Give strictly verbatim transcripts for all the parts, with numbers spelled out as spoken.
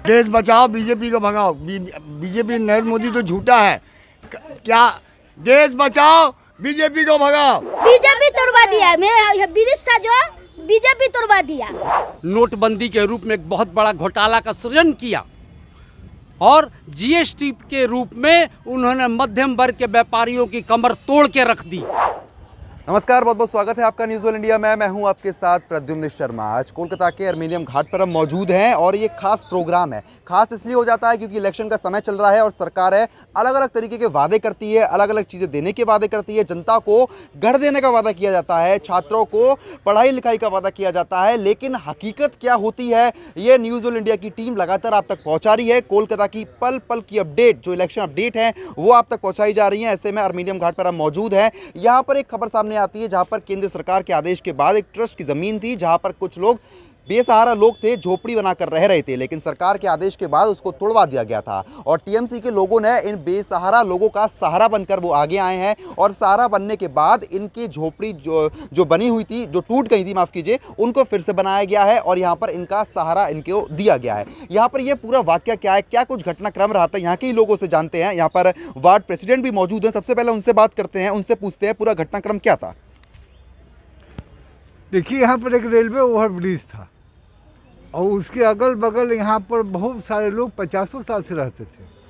देश बचाओ, बीजेपी को भगाओ। बीजेपी नरेंद्र मोदी तो झूठा है। क्या देश बचाओ, बीजेपी को भगाओ। बीजेपी तोड़वा दिया, मैं ब्रिज था जो बीजेपी तोड़वा दिया। नोटबंदी के रूप में एक बहुत बड़ा घोटाला का सृजन किया और जीएसटी के रूप में उन्होंने मध्यम वर्ग के व्यापारियों की कमर तोड़ के रख दी। नमस्कार, बहुत बहुत स्वागत है आपका न्यूज़ ऑल इंडिया में। मैं हूं आपके साथ प्रद्युम्न शर्मा। आज कोलकाता के अर्मेनियम घाट पर हम मौजूद हैं और ये खास प्रोग्राम है। खास इसलिए हो जाता है क्योंकि इलेक्शन का समय चल रहा है और सरकार है अलग अलग तरीके के वादे करती है, अलग अलग चीज़ें देने के वादे करती है। जनता को घर देने का वादा किया जाता है, छात्रों को पढ़ाई लिखाई का वादा किया जाता है, लेकिन हकीकत क्या होती है ये न्यूज़ ऑल इंडिया की टीम लगातार आप तक पहुँचा रही है। कोलकाता की पल पल की अपडेट, जो इलेक्शन अपडेट है वो आप तक पहुँचाई जा रही है। ऐसे में अर्मेनियम घाट पर हम मौजूद हैं। यहाँ पर एक खबर सामने आती है जहां पर केंद्र सरकार के आदेश के बाद एक ट्रस्ट की जमीन थी जहां पर कुछ लोग बेसहारा लोग थे, झोपड़ी बनाकर रह रहे थे, लेकिन सरकार के आदेश के बाद उसको तोड़वा दिया गया था और टीएमसी के लोगों ने इन बेसहारा लोगों का सहारा बनकर वो आगे आए हैं और सहारा बनने के बाद इनकी झोपड़ी जो जो बनी हुई थी, जो टूट गई थी, माफ़ कीजिए, उनको फिर से बनाया गया है और यहाँ पर इनका सहारा इनको दिया गया है। यहाँ पर यह पूरा वाकया क्या है, क्या कुछ घटनाक्रम रहा था, यहाँ के ही लोगों से जानते हैं। यहाँ पर वार्ड प्रेसिडेंट भी मौजूद हैं। सबसे पहले उनसे बात करते हैं, उनसे पूछते हैं पूरा घटनाक्रम क्या था। देखिए, यहाँ पर एक रेलवे ओवरब्रिज था और उसके अगल बगल यहाँ पर बहुत सारे लोग पचासों साल से रहते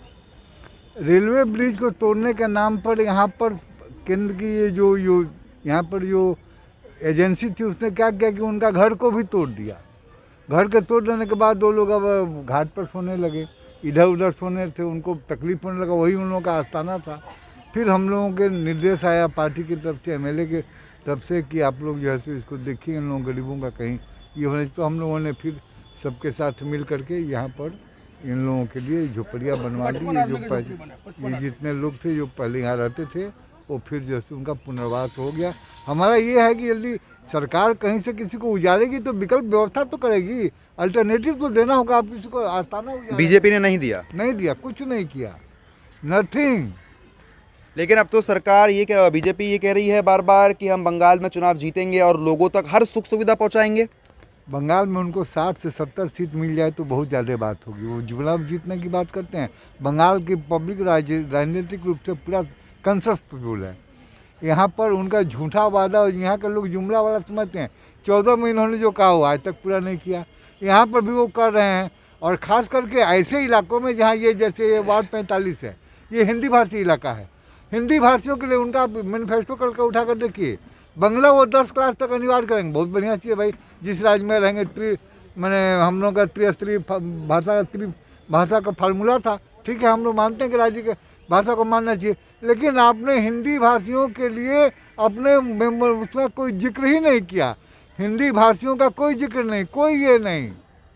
थे। रेलवे ब्रिज को तोड़ने के नाम पर यहाँ पर केंद्र की ये जो यो यहाँ पर जो एजेंसी थी उसने क्या किया कि उनका घर को भी तोड़ दिया। घर के तोड़ देने के बाद दो लोग अब घाट पर सोने लगे, इधर उधर सोने थे, उनको तकलीफ होने लगा। वही उन लोगों का आस्थाना था। फिर हम लोगों के निर्देश आया पार्टी की तरफ से, एम एल ए के तब से कि आप लोग जो है तो इसको देखिए, इन लोगों गरीबों का कहीं ये होने। तो हम लोगों ने फिर सबके साथ मिल करके यहाँ पर इन लोगों के लिए झोपड़ियाँ बनवा दी। ये जो पहले ये जितने लोग थे जो पहले यहाँ रहते थे वो फिर जो है उनका पुनर्वास हो गया। हमारा ये है कि यदि सरकार कहीं से किसी को उजाड़ेगी तो विकल्प व्यवस्था तो करेगी, अल्टरनेटिव तो देना होगा। आप किसी को आस्थाना बीजेपी ने नहीं दिया नहीं दिया कुछ नहीं किया, नथिंग। लेकिन अब तो सरकार ये कह बीजेपी ये कह रही है बार बार कि हम बंगाल में चुनाव जीतेंगे और लोगों तक हर सुख सुविधा पहुंचाएंगे। बंगाल में उनको साठ से सत्तर सीट मिल जाए तो बहुत ज़्यादा बात होगी। वो चुनाव जीतने की बात करते हैं। बंगाल की पब्लिक राजनीतिक रूप से पूरा कंसर्सफुल है। यहाँ पर उनका झूठा वादा और यहाँ के लोग जुमला वाला समझते हैं। चौदह में इन्होंने जो कहा हुआ आज तक पूरा नहीं किया। यहाँ पर भी वो कर रहे हैं और ख़ास करके ऐसे इलाकों में जहाँ ये जैसे ये वार्ड पैंतालीस है, ये हिंदी भाषी इलाका है। हिंदी भाषियों के लिए उनका मैनिफेस्टो कल का उठा कर देखिए। बंगला वो दस क्लास तक अनिवार्य करेंगे। बहुत बढ़िया चीज़ है भाई, जिस राज्य में रहेंगे त्रि मैंने हम लोग का त्रिस्तरीय भाषा का त्रि भाषा का फार्मूला था। ठीक है, हम लोग मानते हैं कि राज्य के भाषा को मानना चाहिए, लेकिन आपने हिंदी भाषियों के लिए अपने उसमें कोई जिक्र ही नहीं किया। हिंदी भाषियों का कोई जिक्र नहीं, कोई ये नहीं।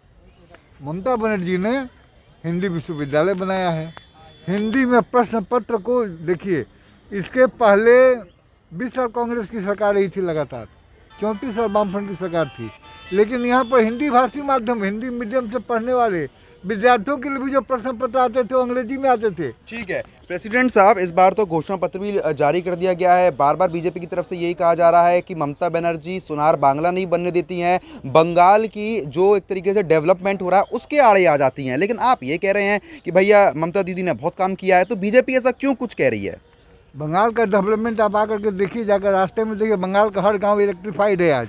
ममता बनर्जी ने हिंदी विश्वविद्यालय बनाया है। हिंदी में प्रश्न पत्र को देखिए, इसके पहले बीस साल कांग्रेस की सरकार रही थी लगातार, चौंतीस साल वामफ्रंट की सरकार थी, लेकिन यहाँ पर हिंदी भाषी माध्यम, हिंदी मीडियम से पढ़ने वाले विद्यार्थियों के लिए भी जो प्रश्न पत्र आते थे वो अंग्रेजी में आते थे। ठीक है प्रेसिडेंट साहब, इस बार तो घोषणा पत्र भी जारी कर दिया गया है। बार बार बीजेपी की तरफ से यही कहा जा रहा है कि ममता बनर्जी सुनार बांग्ला नहीं बनने देती हैं, बंगाल की जो एक तरीके से डेवलपमेंट हो रहा है उसके आड़े आ जाती हैं। लेकिन आप ये कह रहे हैं कि भैया ममता दीदी ने बहुत काम किया है, तो बीजेपी ऐसा क्यों कुछ कह रही है? बंगाल का डेवलपमेंट आप आकर के देखिए, जाकर रास्ते में देखिए, बंगाल का हर गाँव इलेक्ट्रीफाइड है आज।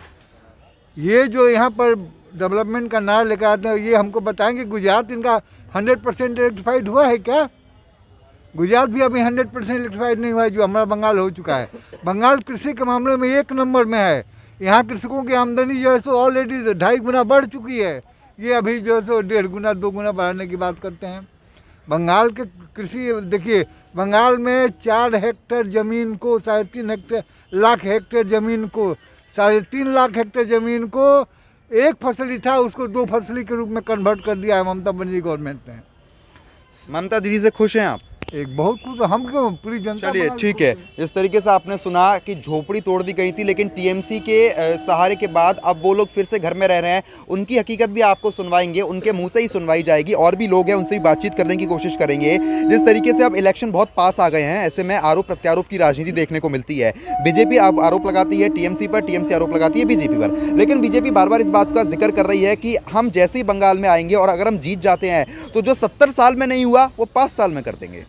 ये जो यहाँ पर डेवलपमेंट का नारा लेकर आते हैं, ये हमको बताएंगे गुजरात इनका हंड्रेड परसेंट इलेक्ट्रीफाइड हुआ है क्या? गुजरात भी अभी हंड्रेड परसेंट इलेक्ट्रीफाइड नहीं हुआ है जो हमारा बंगाल हो चुका है। बंगाल कृषि के मामले में एक नंबर में है। यहाँ कृषकों की आमदनी जो है सो ऑलरेडी ढाई गुना बढ़ चुकी है। ये अभी जो है सो डेढ़ गुना दो गुना बढ़ाने की बात करते हैं। बंगाल के कृषि देखिए, बंगाल में चार हेक्टेयर ज़मीन को साढ़े तीन हेक्टेयर लाख हेक्टेयर ज़मीन को साढ़े तीन लाख हेक्टेयर ज़मीन को एक फसली था उसको दो फसली के रूप में कन्वर्ट कर दिया है ममता बनर्जी गवर्नमेंट ने। ममता दीदी से खुश हैं आप? एक बहुत कुछ हम क्यों पूरी जनता चलिए बंगाल ठीक को- है। इस तरीके से आपने सुना कि झोपड़ी तोड़ दी गई थी, लेकिन टीएमसी के अ, सहारे के बाद अब वो लोग फिर से घर में रह रहे हैं। उनकी हकीकत भी आपको सुनवाएंगे, उनके मुंह से ही सुनवाई जाएगी। और भी लोग हैं, उनसे भी बातचीत करने की कोशिश करेंगे। जिस तरीके से अब इलेक्शन बहुत पास आ गए हैं, ऐसे में आरोप प्रत्यारोप की राजनीति देखने को मिलती है। बीजेपी अब आरोप लगाती है टीएमसी पर, टीएमसी आरोप लगाती है बीजेपी पर। लेकिन बीजेपी बार बार इस बात का जिक्र कर रही है कि हम जैसे ही बंगाल में आएंगे और अगर हम जीत जाते हैं तो जो सत्तर साल में नहीं हुआ वो पाँच साल में कर देंगे।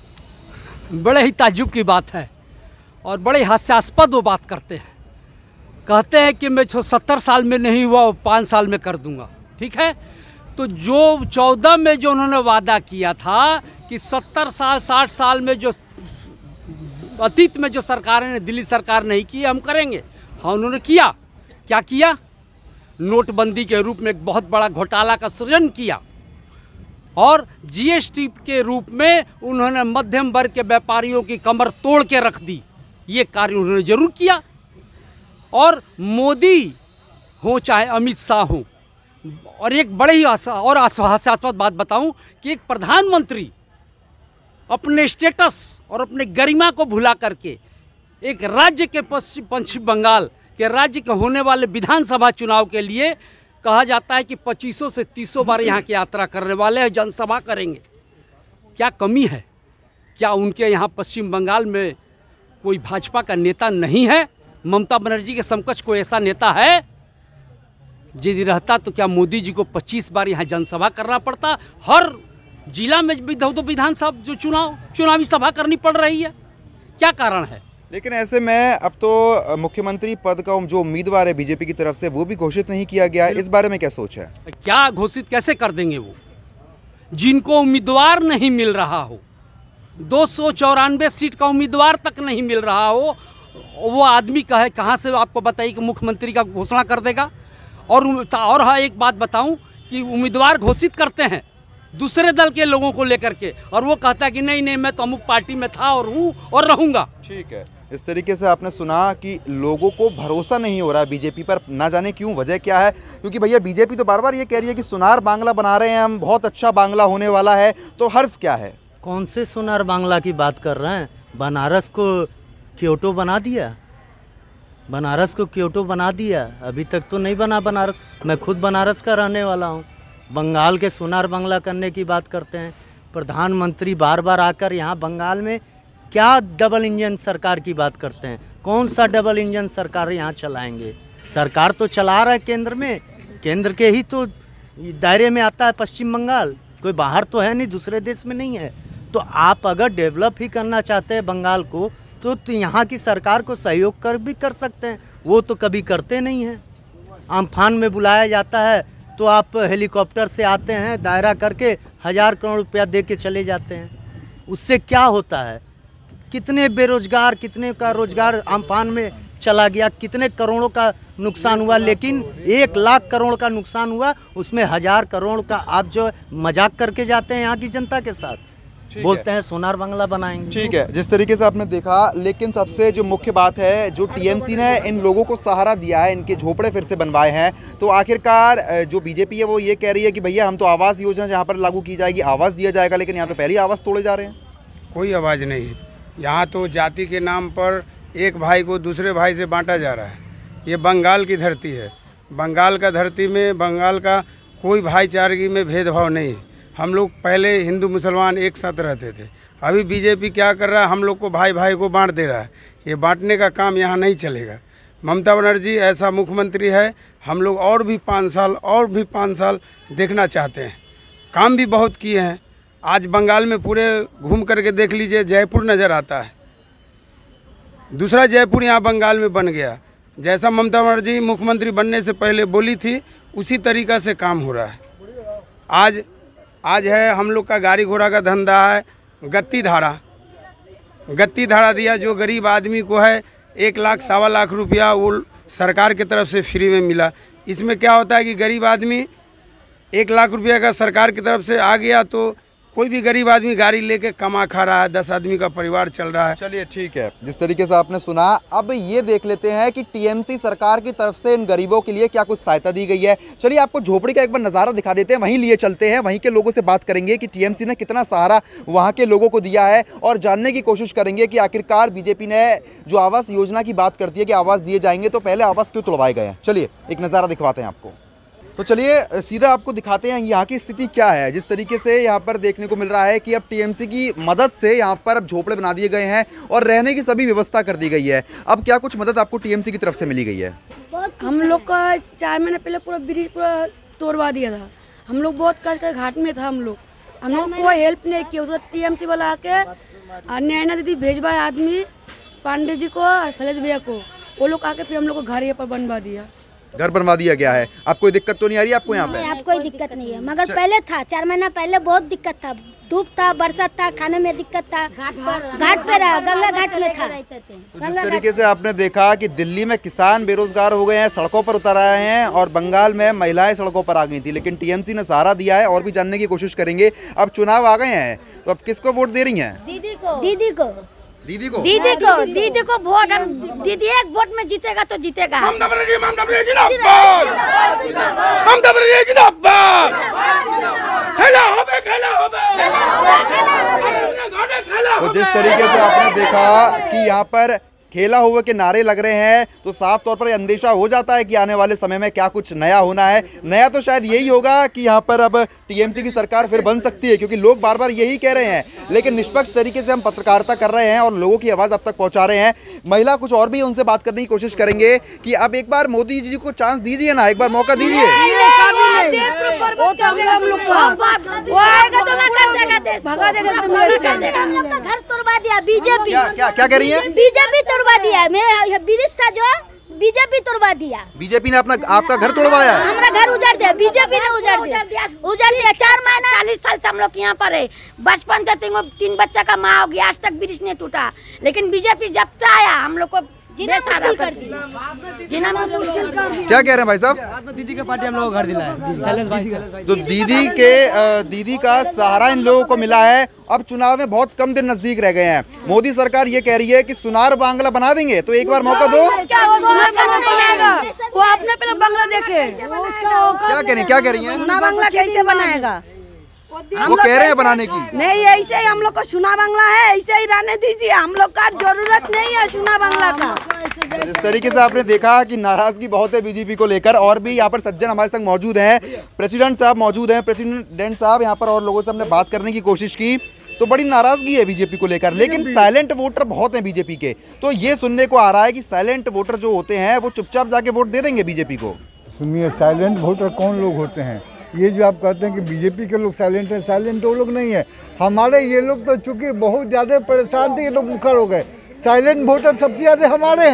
बड़े ही ताज्जुब की बात है और बड़े हास्यास्पद वो बात करते हैं। कहते हैं कि मैं जो सत्तर साल में नहीं हुआ वो पाँच साल में कर दूंगा। ठीक है, तो जो चौदह में जो उन्होंने वादा किया था कि सत्तर साल साठ साल में जो अतीत में जो सरकारें ने, दिल्ली सरकार नहीं की, हम करेंगे। हाँ, उन्होंने किया। क्या किया? नोटबंदी के रूप में एक बहुत बड़ा घोटाला का सृजन किया और जीएसटी के रूप में उन्होंने मध्यम वर्ग के व्यापारियों की कमर तोड़ के रख दी। ये कार्य उन्होंने जरूर किया। और मोदी हो चाहे अमित शाह हो, और एक बड़े ही आस, और हास्यास्पद बात बताऊं कि एक प्रधानमंत्री अपने स्टेटस और अपने गरिमा को भुला करके एक राज्य के पश्चिम पश्चिम बंगाल के राज्य के होने वाले विधानसभा चुनाव के लिए कहा जाता है कि पच्चीसों से तीसों बार यहाँ की यात्रा करने वाले हैं, जनसभा करेंगे। क्या कमी है? क्या उनके यहाँ पश्चिम बंगाल में कोई भाजपा का नेता नहीं है? ममता बनर्जी के समकक्ष कोई ऐसा नेता है? यदि रहता तो क्या मोदी जी को पच्चीस बार यहाँ जनसभा करना पड़ता? हर जिला में दो दो विधानसभा जो चुनाव चुनावी सभा करनी पड़ रही है। क्या कारण है? लेकिन ऐसे में अब तो मुख्यमंत्री पद का जो उम्मीदवार है बीजेपी की तरफ से वो भी घोषित नहीं किया गया। इस बारे में क्या सोच है? क्या घोषित कैसे कर देंगे वो, जिनको उम्मीदवार नहीं मिल रहा हो? दो सौ चौरानवे सीट का उम्मीदवार तक नहीं मिल रहा हो, वो आदमी का है कहाँ से आपको बताइए कि मुख्यमंत्री का घोषणा कर देगा? और और हाँ, एक बात बताऊं कि उम्मीदवार घोषित करते हैं दूसरे दल के लोगों को लेकर के, और वो कहता है कि नहीं नहीं मैं तो अमुक पार्टी में था और हूँ और रहूँगा। ठीक है, इस तरीके से आपने सुना कि लोगों को भरोसा नहीं हो रहा बीजेपी पर, ना जाने क्यों, वजह क्या है? क्योंकि भैया बीजेपी तो बार बार ये कह रही है कि सोनार बांग्ला बना रहे हैं हम, बहुत अच्छा बांग्ला होने वाला है, तो हर्ष क्या है? कौन से सोनार बांग्ला की बात कर रहे हैं? बनारस को क्योटो बना दिया, बनारस को क्योटो बना दिया, अभी तक तो नहीं बना बनारस। मैं खुद बनारस का रहने वाला हूँ। बंगाल के सोनार बांग्ला करने की बात करते हैं प्रधानमंत्री बार बार आकर यहाँ बंगाल में। क्या डबल इंजन सरकार की बात करते हैं? कौन सा डबल इंजन सरकार यहाँ चलाएंगे? सरकार तो चला रहा है केंद्र में, केंद्र के ही तो दायरे में आता है पश्चिम बंगाल, कोई बाहर तो है नहीं, दूसरे देश में नहीं है। तो आप अगर डेवलप ही करना चाहते हैं बंगाल को तो, तो यहाँ की सरकार को सहयोग कर भी कर सकते हैं। वो तो कभी करते नहीं हैं। आम्फान में बुलाया जाता है तो आप हेलीकॉप्टर से आते हैं, दायरा करके हज़ार करोड़ रुपया दे के चले जाते हैं। उससे क्या होता है? कितने बेरोजगार, कितने का रोजगार आम्फान में चला गया, कितने करोड़ों का नुकसान हुआ। लेकिन एक लाख करोड़ का नुकसान हुआ, उसमें हज़ार करोड़ का आप जो मजाक करके जाते हैं यहाँ की जनता के साथ, बोलते हैं सोनार बांग्ला बनाएंगे। ठीक है, जिस तरीके से आपने देखा, लेकिन सबसे जो मुख्य बात है, जो टीएमसी ने इन लोगों को सहारा दिया है, इनके झोपड़े फिर से बनवाए हैं, तो आखिरकार जो बीजेपी है वो ये कह रही है कि भैया हम तो आवास योजना जहाँ पर लागू की जाएगी आवास दिया जाएगा, लेकिन यहाँ तो पहले आवास तोड़े जा रहे हैं। कोई आवाज़ नहीं है यहाँ तो। जाति के नाम पर एक भाई को दूसरे भाई से बांटा जा रहा है। ये बंगाल की धरती है, बंगाल का धरती में बंगाल का कोई भाईचारगी में भेदभाव नहीं है। हम लोग पहले हिंदू मुसलमान एक साथ रहते थे। अभी बीजेपी क्या कर रहा है, हम लोग को भाई भाई को बांट दे रहा है। ये बांटने का काम यहाँ नहीं चलेगा। ममता बनर्जी ऐसा मुख्यमंत्री है, हम लोग और भी पाँच साल और भी पाँच साल देखना चाहते हैं। काम भी बहुत किए हैं। आज बंगाल में पूरे घूम करके देख लीजिए, जयपुर नज़र आता है, दूसरा जयपुर यहाँ बंगाल में बन गया। जैसा ममता बनर्जी मुख्यमंत्री बनने से पहले बोली थी उसी तरीक़ा से काम हो रहा है। आज आज है हम लोग का गाड़ी घोड़ा का धंधा है, गत्ती धारा गत्ती धारा दिया, जो गरीब आदमी को है एक लाख सवा लाख रुपया वो सरकार की तरफ से फ्री में मिला। इसमें क्या होता है कि गरीब आदमी एक लाख रुपया का सरकार की तरफ से आ गया तो कोई भी गरीब आदमी गाड़ी लेके कमा खा रहा है, दस आदमी का परिवार चल रहा है। चलिए ठीक है, जिस तरीके से आपने सुना, अब ये देख लेते हैं कि टीएमसी सरकार की तरफ से इन गरीबों के लिए क्या कुछ सहायता दी गई है। चलिए आपको झोपड़ी का एक बार नज़ारा दिखा देते हैं, वहीं लिए चलते हैं, वहीं के लोगों से बात करेंगे कि टीएमसी ने कितना सहारा वहाँ के लोगों को दिया है और जानने की कोशिश करेंगे कि आखिरकार बीजेपी ने जो आवास योजना की बात करती है कि आवास दिए जाएंगे, तो पहले आवास क्यों तोड़वाए गए हैं। चलिए एक नज़ारा दिखवाते हैं आपको। तो चलिए सीधा आपको दिखाते हैं यहाँ की स्थिति क्या है। जिस तरीके से यहाँ पर देखने को मिल रहा है कि अब टीएमसी की मदद से यहाँ पर अब झोपड़े बना दिए गए हैं और रहने की सभी व्यवस्था कर दी गई है। अब क्या कुछ मदद आपको टीएमसी की तरफ से मिली गई है? हम लोग का चार महीने पहले पूरा ब्रिज पूरा तोड़वा दिया था। हम लोग बहुत कष्ट कर घाट में था। हम लोग हम लोग कोई हेल्प नहीं किया। उसका टीएमसी वाला आके नैना दीदी भेजवाए आदमी, पांडे जी को और शैलेश भैया को, वो लोग आके फिर हम लोग को घर यहाँ पर बनवा दिया। घर बनवा दिया गया है। अब कोई दिक्कत तो नहीं आ रही आपको यहाँ पे? नहीं, अब कोई दिक्कत नहीं है, मगर पहले था, चार महीना पहले बहुत दिक्कत था। धूप था, बरसात था, खाने में दिक्कत था। घाट पे रहा, गंगा घाट में था। तो जिस तरीके से आपने देखा कि दिल्ली में किसान बेरोजगार हो गए हैं, सड़कों पर उतर आए हैं, और बंगाल में महिलाएं सड़कों पर आ गई थी, लेकिन टीएमसी ने सहारा दिया है। और भी जानने की कोशिश करेंगे। अब चुनाव आ गए हैं, तो अब किसको वोट दे रही हैं? दीदी को। दीदी को दीदी को दीदी को दीदी को वोट। हम दीदी एक वोट में जीतेगा तो जीतेगा। तो जिस तरीके से आपने देखा कि यहाँ पर खेला हुए के नारे लग रहे हैं, तो साफ तौर पर अंदेशा हो जाता है कि आने वाले समय में क्या कुछ नया होना है। नया तो शायद यही होगा कि यहाँ पर अब टीएमसी की सरकार फिर बन सकती है, क्योंकि लोग बार बार यही कह रहे हैं। लेकिन निष्पक्ष तरीके से हम पत्रकारिता कर रहे हैं और लोगों की आवाज़ अब तक पहुँचा रहे हैं। महिला कुछ और भी उनसे बात करने की कोशिश करेंगे कि अब एक बार मोदी जी को चांस दीजिए ना, एक बार मौका दीजिए। घर तोड़वा दिया बीजेपी। क्या क्या कह रही है? बीजेपी तोड़वा दिया। मेरा ब्रिज था जो बीजेपी तोड़वा दिया। बीजेपी ने अपना आपका घर तोड़वाया? हमारा घर उजाड़ दिया, बीजेपी ने उजाड़ दिया। उजाड़ दिया। चार महीना चालीस साल से हम लोग यहाँ पर है। बचपन से तीन तीन बच्चा का माँ हो गया, आज तक ब्रिज नहीं टूटा। लेकिन बीजेपी जब से आया हम लोग को जीना मुश्किल कर दिया। जीना मुश्किल कर दिया। क्या कह रहे हैं भाई साहब? दीदी के पार्टी हम लोग को घर दिलाया, शैलेश भाई। तो दीदी के अ, दीदी का सहारा इन लोगों को मिला है। अब चुनाव में बहुत कम दिन नजदीक रह गए हैं। मोदी सरकार ये कह रही है कि सुनार बांग्ला बना देंगे, तो एक बार मौका दो। क्या वो सुनार बांग्ला नहीं आएगा? वो अपने पहले बांग्ला देखे। क्या कह रही क्या कह रही हैं? सुना बांग्ला कैसे बनाएगा? वो कह रहे हैं बनाने की। नहीं, ऐसे ही हम लोग को सुना बांग्ला है, ऐसे ही रहने दीजिए। हम लोग का जरूरत नहीं है सुना बांग्ला का। जिस तरीके से आपने देखा कि नाराजगी बहुत है बीजेपी को लेकर, और भी यहाँ पर सज्जन हमारे संग मौजूद हैं, प्रेसिडेंट साहब मौजूद हैं। प्रेसिडेंट साहब यहाँ पर और लोगों से हमने बात करने की कोशिश की, तो बड़ी नाराजगी है बीजेपी को लेकर, लेकिन साइलेंट वोटर बहुत हैं बीजेपी के। तो ये सुनने को आ रहा है कि साइलेंट वोटर जो होते हैं वो चुपचाप जाके वोट दे देंगे बीजेपी को। सुनिए, साइलेंट वोटर कौन लोग होते हैं? ये जो आप कहते हैं कि बीजेपी के लोग साइलेंट हैं, साइलेंट वो लोग नहीं है। हमारे ये लोग तो चूंकि बहुत ज़्यादा परेशान थे, ये लोग मुखर हो गए। साइलेंट वोटर सबसे ज़्यादा हमारे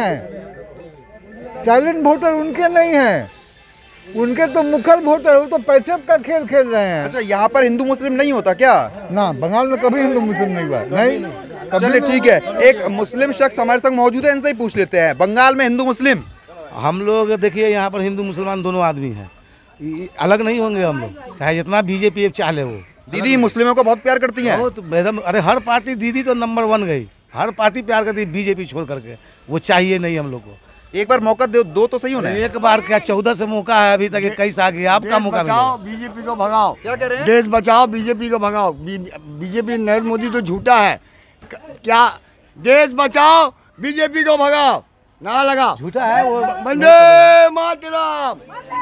हैं, साइलेंट वोटर उनके नहीं हैं। उनके तो मुखर वोटर, वो तो पैसे का खेल खेल रहे हैं। अच्छा, यहाँ पर हिंदू मुस्लिम नहीं होता क्या? ना, बंगाल में कभी हिंदू मुस्लिम नहीं हुआ, नहीं। चलिए ठीक है, एक मुस्लिम शख्स हमारे संग मौजूद है, इनसे ही पूछ लेते हैं। बंगाल में हिंदू मुस्लिम? हम लोग देखिए यहाँ पर हिंदू मुसलमान दोनों आदमी हैं, अलग नहीं होंगे हम लोग, चाहे जितना बीजेपी चाह ले। वो दीदी मुस्लिमों को बहुत प्यार करती हैं। बहुत एकदम, अरे हर पार्टी दीदी तो नंबर वन गई, हर पार्टी प्यार करती है, बीजेपी छोड़ करके। वो चाहिए नहीं हम लोग को। एक बार मौका दो, दो तो सही होना है। एक बार क्या, चौदह से मौका है अभी तक, इक्कीस आ गया, आपका मौका बचाओ बीजेपी को भगाओ। क्या कह रहे हैं? देश बचाओ बीजेपी को भगाओ। बीजेपी नरेंद्र मोदी तो झूठा है। क्या देश बचाओ बीजेपी को भगाओ ना लगा, झूठा है वो। वंदे मातरम।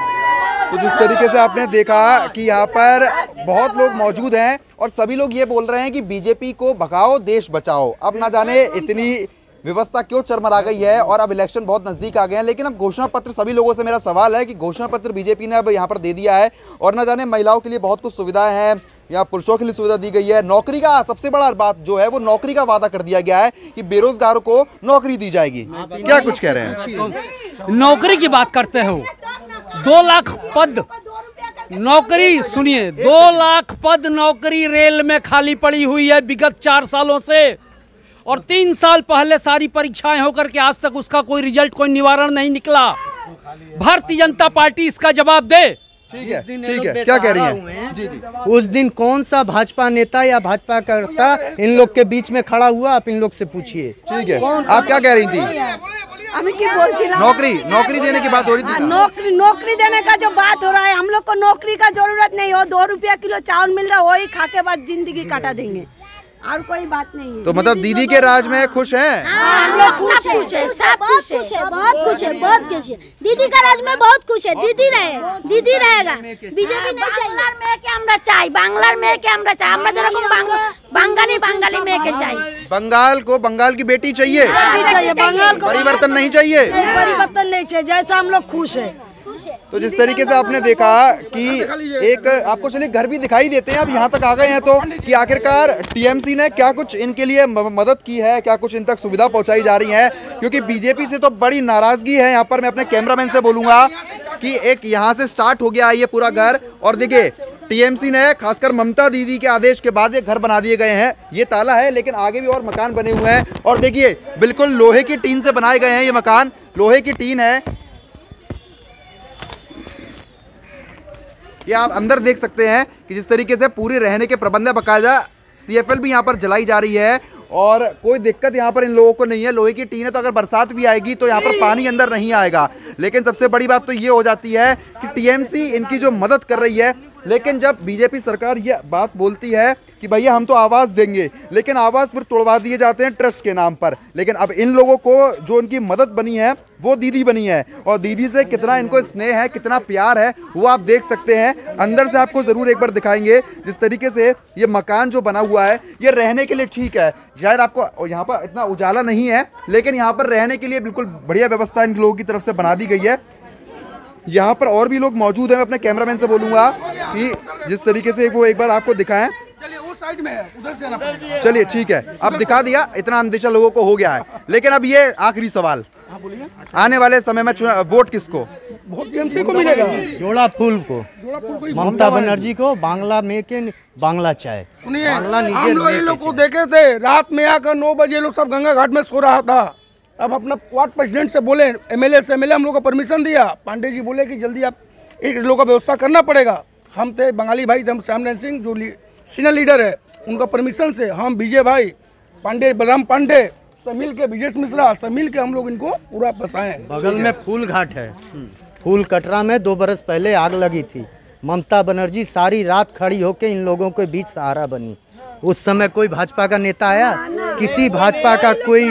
तो जिस तरीके से आपने देखा कि यहाँ पर बहुत लोग मौजूद हैं और सभी लोग ये बोल रहे हैं कि बीजेपी को भगाओ, देश बचाओ। अब ना जाने इतनी व्यवस्था क्यों चरमरा गई है, और अब इलेक्शन बहुत नज़दीक आ गए हैं। लेकिन अब घोषणा पत्र, सभी लोगों से मेरा सवाल है कि घोषणा पत्र बीजेपी ने अब यहाँ पर दे दिया है, और न जाने महिलाओं के लिए बहुत कुछ सुविधाएं हैं, या पुरुषों के लिए सुविधा दी गई है। नौकरी का सबसे बड़ा बात जो है वो नौकरी का वादा कर दिया गया है कि बेरोजगारों को नौकरी दी जाएगी। क्या कुछ कह रहे हैं? नौकरी की बात करते हो, दो लाख पद नौकरी, सुनिए, दो लाख पद नौकरी रेल में खाली पड़ी हुई है विगत चार सालों से, और तीन साल पहले सारी परीक्षाएं होकर के आज तक उसका कोई रिजल्ट, कोई निवारण नहीं निकला। भारतीय जनता पार्टी इसका जवाब दे। ठीक है, जिस दिन ये ठीक लोग है, क्या कह रही बेसहारा हैं? हुए जी जी उस दिन कौन सा भाजपा नेता या भाजपा करता इन लोग के बीच में खड़ा हुआ, आप इन लोग से पूछिए। ठीक है, आप क्या कह रही थी? আমি কি বলছিলাম नौकरी नौकरी देने की बात हो रही थी ना? नौकरी नौकरी देने का जो बात हो रहा है, हम लोग को नौकरी का जरूरत नहीं हो। दो रुपया किलो चावल मिल रहा है, वही खा के बाद जिंदगी काटा देंगे, और कोई बात नहीं है। तो मतलब दीदी के राज में खुश हैं? हम लोग खुश है, सब बहुत खुश है, बहुत खुश है, बहुत खुश है। दीदी का राज में बहुत खुश है। दीदी रहे, दीदी रहेगा, बीजेपी नहीं चाहिए। বাংলার মেয়েকে আমরা চাই, বাংলার মেয়েকে আমরা চাই, আমরা যেরকম বাঙালি বাঙালি মেয়েকে চাই। बंगाल को बंगाल की बेटी चाहिए, चाहिए बंगाल को परिवर्तन नहीं चाहिए। परिवर्तन नहीं चाहिए, जैसा हम लोग खुश है। तो जिस तरीके से आपने देखा कि एक आपको चलिए घर भी दिखाई देते हैं, अब यहाँ तक आ गए हैं तो कि आखिरकार टीएमसी ने क्या कुछ इनके लिए म- मदद की है, क्या कुछ इन तक सुविधा पहुँचाई जा रही है, क्योंकि बीजेपी से तो बड़ी नाराज़गी है। यहाँ पर मैं अपने कैमरामैन से बोलूँगा कि एक यहाँ से स्टार्ट हो गया ये पूरा घर, और देखिए टीएमसी ने खासकर ममता दीदी के आदेश के बाद ये घर बना दिए गए हैं। ये ताला है, लेकिन आगे भी और मकान बने हुए हैं, और देखिए बिल्कुल लोहे की टीन से बनाए गए हैं। ये मकान लोहे की टीन है, ये आप अंदर देख सकते हैं कि जिस तरीके से पूरे रहने के प्रबंध है। बाकायदा सीएफएल भी यहाँ पर जलाई जा रही है, और कोई दिक्कत यहाँ पर इन लोगों को नहीं है। लोहे की टीन है, तो अगर बरसात भी आएगी तो यहाँ पर पानी अंदर नहीं आएगा। लेकिन सबसे बड़ी बात तो ये हो जाती है कि टीएमसी इनकी जो मदद कर रही है, लेकिन जब बीजेपी सरकार ये बात बोलती है कि भैया हम तो आवाज़ देंगे, लेकिन आवाज़ फिर तोड़वा दिए जाते हैं ट्रस्ट के नाम पर। लेकिन अब इन लोगों को जो उनकी मदद बनी है वो दीदी बनी है, और दीदी से कितना इनको स्नेह है, कितना प्यार है, वो आप देख सकते हैं। अंदर से आपको ज़रूर एक बार दिखाएंगे जिस तरीके से ये मकान जो बना हुआ है, ये रहने के लिए ठीक है। शायद आपको यहाँ पर इतना उजाला नहीं है, लेकिन यहाँ पर रहने के लिए बिल्कुल बढ़िया व्यवस्था इन लोगों की तरफ से बना दी गई है। यहाँ पर और भी लोग मौजूद हैं, मैं अपने कैमरामैन से बोलूँगा कि जिस तरीके से वो एक बार आपको दिखाएं। चलिए वो साइड में है, उधर से आना। चलिए ठीक है, अब दिखा दिया, इतना अंदेशा लोगों को हो गया है। लेकिन अब ये आखिरी सवाल, आने वाले समय में चुनाव वोट किसको? वोट टीएमसी को मिलेगा। जोड़ा फूल को, जोड़ा फूल को ही ममता बनर्जी को, बांग्ला में के बांग्ला चाय। सुनिए, बांग्ला हम निजे लोग ये लेके लोग को चाय। देखे थे, रात में आकर नौ बजे लोग सब गंगा घाट में सो रहा था। अब अपना वार्ड प्रेसिडेंट से बोले, एमएलए से एमएलए हम लोग को परमिशन दिया। पांडे जी बोले कि जल्दी आप एक लोग का व्यवस्था करना पड़ेगा। हम थे बंगाली भाई, हम श्यामनारायण सिंह जो सीनियर लीडर है, उनका परमिशन से हम विजय भाई पांडे, बलराम पांडे सब मिल के, विजय मिश्रा सब मिल के हम लोग इनको पूरा बसाए। बगल में फूल घाट है, फूल कटरा में दो बरस पहले आग लगी थी। ममता बनर्जी सारी रात खड़ी होकर इन लोगों के बीच सहारा बनी। उस समय कोई भाजपा का नेता आया, किसी भाजपा का कोई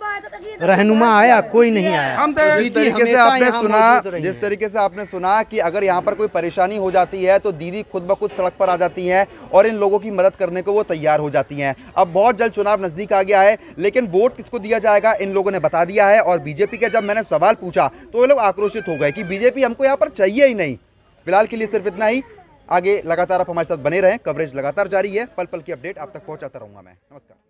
रहनुमा आया, कोई नहीं आया। हम तो जिस तरीके से आपने सुना जिस तरीके से आपने सुना कि अगर यहाँ पर कोई परेशानी हो जाती है तो दीदी खुद ब खुद सड़क पर आ जाती हैं और इन लोगों की मदद करने को वो तैयार हो जाती हैं। अब बहुत जल्द चुनाव नज़दीक आ गया है, लेकिन वोट किसको दिया जाएगा इन लोगों ने बता दिया है। और बीजेपी का जब मैंने सवाल पूछा तो ये लोग आक्रोशित हो गए कि बीजेपी हमको यहाँ पर चाहिए ही नहीं। फिलहाल के लिए सिर्फ इतना ही, आगे लगातार आप हमारे साथ बने रहें, कवरेज लगातार जारी है, पल पल की अपडेट आप तक पहुँचाता रहूँगा मैं। नमस्कार।